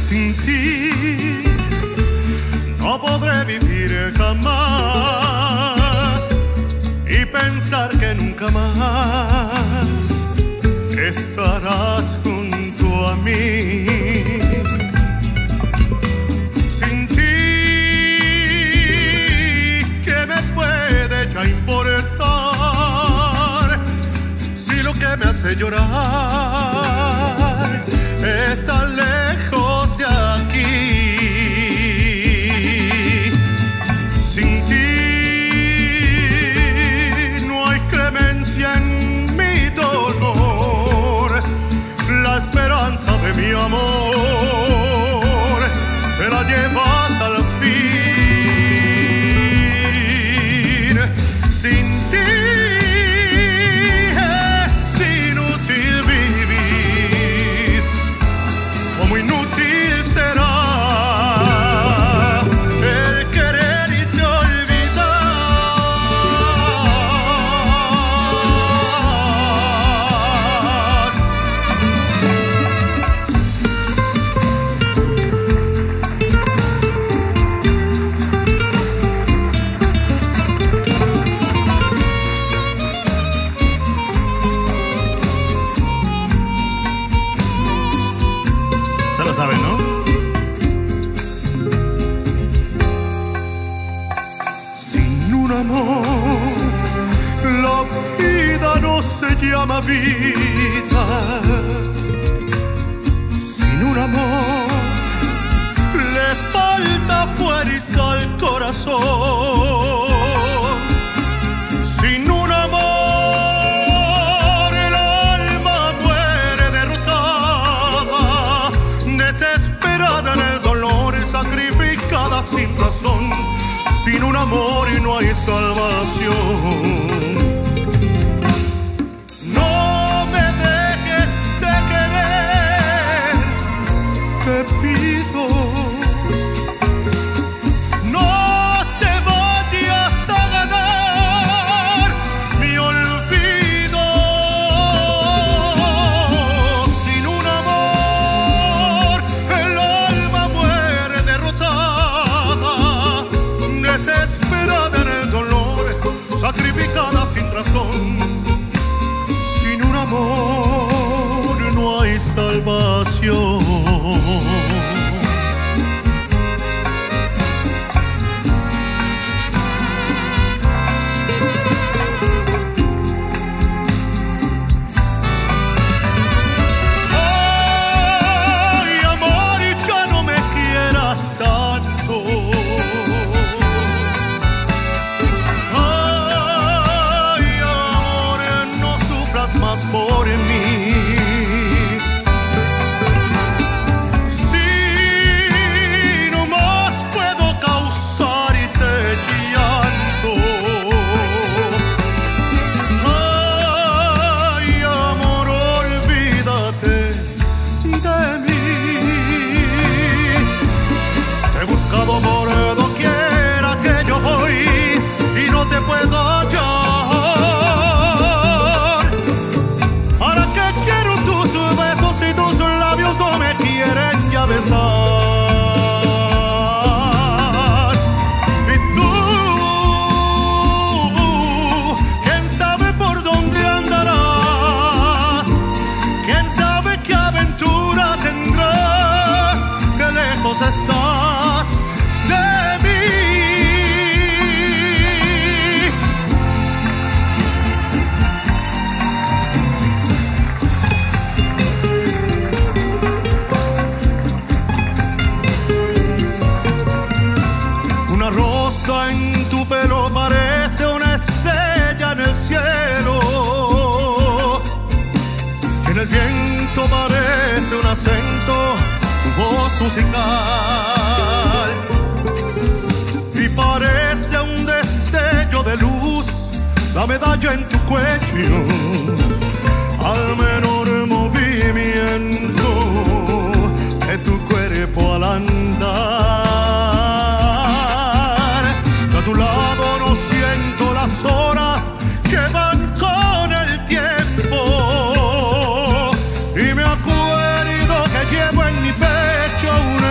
Sin ti no podré vivir jamás y pensar que nunca más estarás junto a mí. Sin ti, ¿qué me puede ya importar si lo que me hace llorar está lejos de aquí? Sin ti no hay clemencia en mi dolor. La esperanza de mi amor te la llevas al fin. Sin ti saben, ¿no? Sin un amor, la vida no se llama vida. Sin un amor, le falta fuerza al corazón. Sin un amor, el alma muere derrotada, desesperada en el dolor, sacrificada sin razón. Sin un amor y no hay salvación. No me dejes de querer, te pido. No te vayas a ganar mi olvido. Sin un amor, el alma muere derrotada, desesperada en el dolor, sacrificada sin razón. Sin un amor no hay salvación. Más por mí. Si no más puedo causarte llanto. Ay, amor, olvídate de mí. Te he buscado por doquiera que yo voy y no te puedo hallar. Si tus labios no me quieren ya besar. Y tú, quién sabe por dónde andarás, quién sabe qué aventura tendrás, qué lejos estás de mí. Una rosa en tu pelo parece una estrella en el cielo, y en el viento parece un acento, tu voz musical, y parece un destello de luz la medalla en tu cuello al menor movimiento de tu cuerpo al andar. A tu lado no siento las horas que van con el tiempo, y me acuerdo que llevo en mi pecho una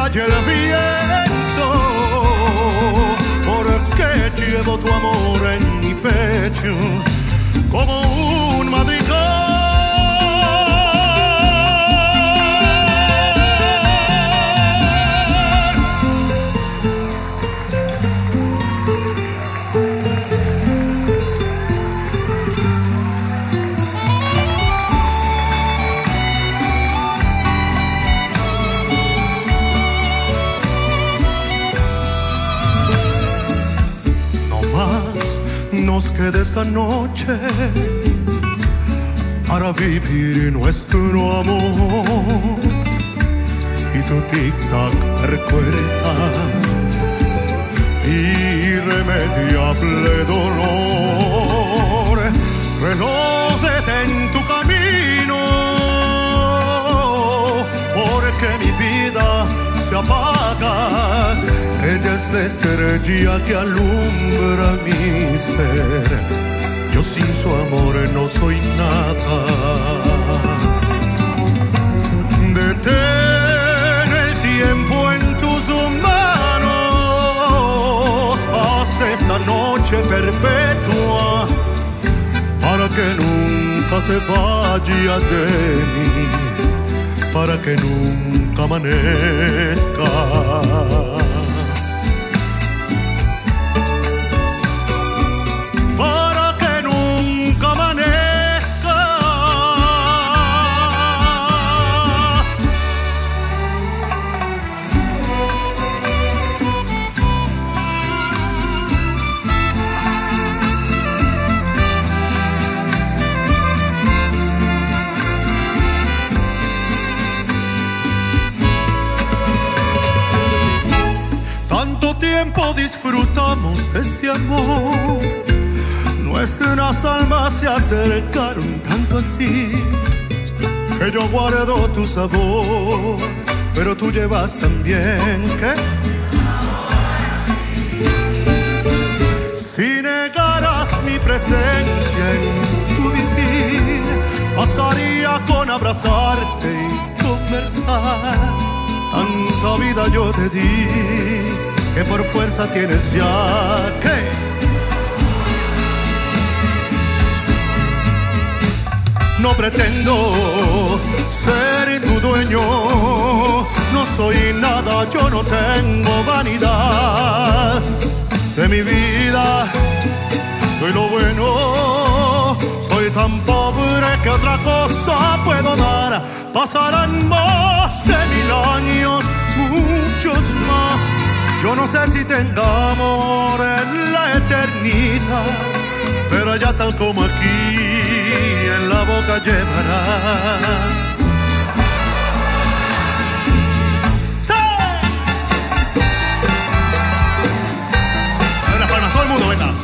y el viento, porque llevo tu amor en mi pecho como un madrigal. Nos queda esta noche para vivir nuestro amor, y tu tic-tac me recuerda irremediable dolor. Reloj, detén tu camino, porque mi vida se apaga. Ella es la estrella que alumbra mi ser. Yo sin su amor no soy nada. Detén el tiempo en tus manos. Haz esa noche perpetua para que nunca se vaya de mí, para que nunca amanezca. Disfrutamos de este amor, nuestras almas se acercaron tanto así, que yo guardo tu sabor, pero tú llevas también, ¿qué? Si negaras mi presencia en tu vivir, bastaría con abrazarte y conversar. Tanta vida yo te di, que por fuerza tienes ya que no pretendo ser tu dueño, no soy nada, yo no tengo vanidad. De mi vida doy lo bueno, soy tan pobre que otra cosa puedo dar. Pasarán más de 1000 años, muchos más. Yo no sé si tenga amor en la eternidad, pero allá tal como aquí, en la boca llevarás. ¡Sí! En las palmas, todo el mundo, venga.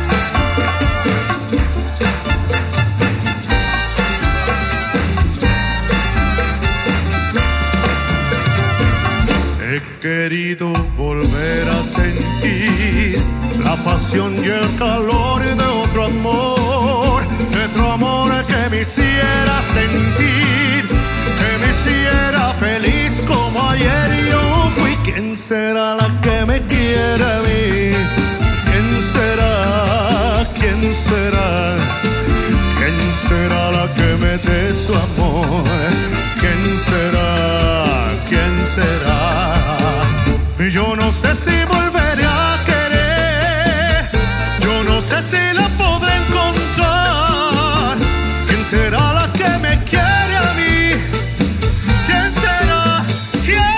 He querido volver a sentir la pasión y el calor de otro amor que me hiciera sentir, que me hiciera feliz como ayer yo fui. ¿Quién será la que me quiere a mí? ¿Quién será? ¿Quién será? ¿Quién será la que me dé su amor? ¿Quién será? ¿Quién será? Yo no sé si volveré a querer, yo no sé si la podré encontrar. ¿Quién será la que me quiere a mí? ¿Quién será? ¿Quién?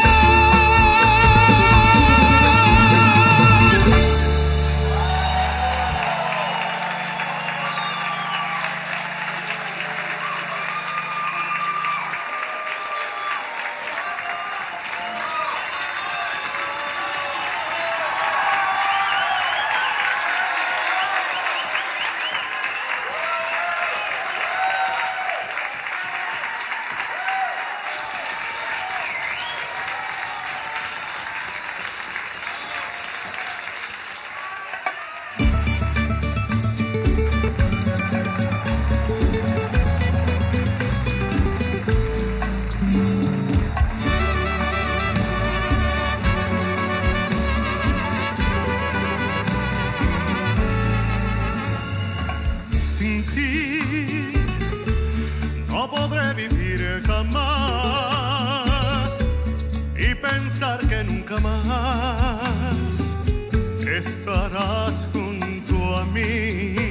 sin ti no podré vivir jamás y pensar que nunca más estarás junto a mí.